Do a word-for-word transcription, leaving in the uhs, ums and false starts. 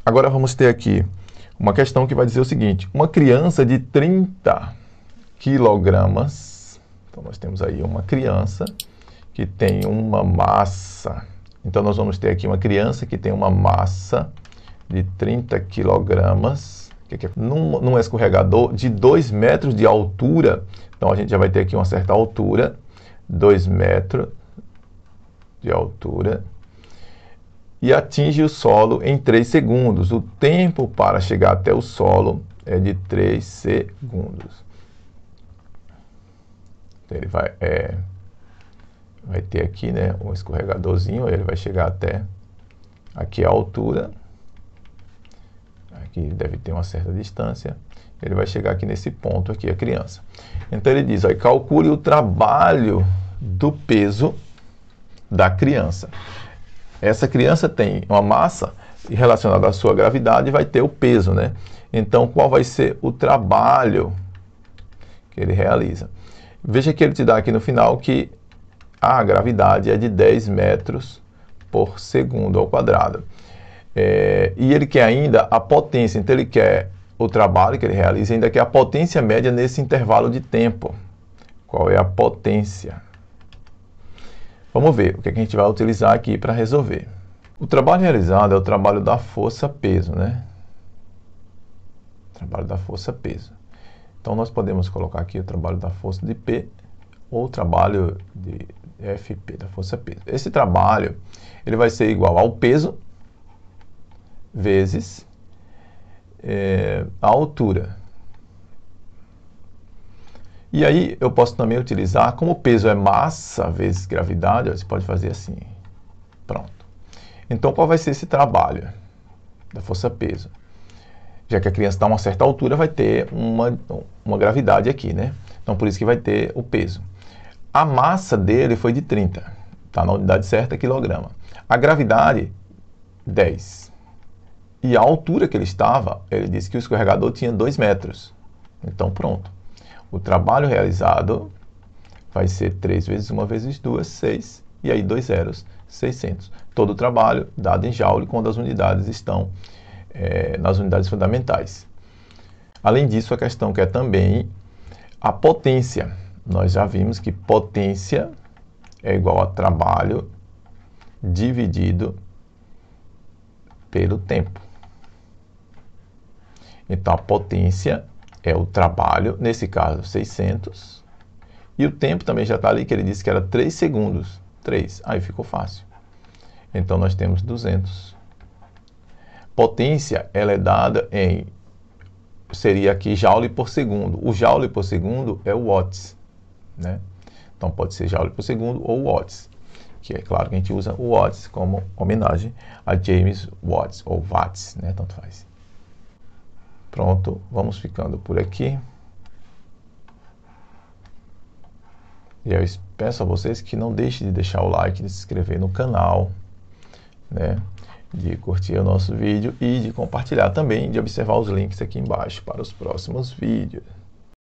Agora vamos ter aqui uma questão que vai dizer o seguinte: uma criança de trinta quilogramas, então nós temos aí uma criança que tem uma massa, então nós vamos ter aqui uma criança que tem uma massa de trinta quilogramas, que é, num, num escorregador de dois metros de altura, então a gente já vai ter aqui uma certa altura, dois metros de altura, e atinge o solo em três segundos. O tempo para chegar até o solo é de três segundos. Então ele vai, é, vai ter aqui, né, um escorregadorzinho, ele vai chegar até aqui a altura. Aqui deve ter uma certa distância. Ele vai chegar aqui nesse ponto aqui, a criança. Então ele diz, ó, calcule o trabalho do peso da criança. Essa criança tem uma massa e relacionada à sua gravidade vai ter o peso, né? Então, qual vai ser o trabalho que ele realiza? Veja que ele te dá aqui no final que a gravidade é de dez metros por segundo ao quadrado. É, e ele quer ainda a potência, então ele quer o trabalho que ele realiza, ainda quer a potência média nesse intervalo de tempo. Qual é a potência? Vamos ver o que a gente vai utilizar aqui para resolver. O trabalho realizado é o trabalho da força-peso, né? Trabalho da força-peso. Então, nós podemos colocar aqui o trabalho da força de P ou o trabalho de F P, da força-peso. Esse trabalho ele vai ser igual ao peso vezes é, a altura. E aí eu posso também utilizar, como o peso é massa vezes gravidade, você pode fazer assim. Pronto. Então, qual vai ser esse trabalho da força-peso? Já que a criança está a uma certa altura, vai ter uma, uma gravidade aqui, né? Então, por isso que vai ter o peso. A massa dele foi de trinta, está na unidade certa, quilograma. A gravidade, dez. E a altura que ele estava, ele disse que o escorregador tinha dois metros. Então, pronto. O trabalho realizado vai ser três vezes uma vezes duas, seis. E aí, dois zeros, seiscentos. Todo o trabalho dado em joule quando as unidades estão é, nas unidades fundamentais. Além disso, a questão quer também a potência. Nós já vimos que potência é igual a trabalho dividido pelo tempo. Então, a potência é o trabalho, nesse caso, seiscentos. E o tempo também já está ali, que ele disse que era três segundos. três. Aí ficou fácil. Então, nós temos duzentos. Potência, ela é dada em, seria aqui joule por segundo. O joule por segundo é o watts, né? Então, pode ser joule por segundo ou watts. Que é claro que a gente usa o watts como homenagem a James Watts, ou watts, né? Tanto faz. Pronto, vamos ficando por aqui. E eu peço a vocês que não deixem de deixar o like, de se inscrever no canal, né? De curtir o nosso vídeo e de compartilhar também, de observar os links aqui embaixo para os próximos vídeos.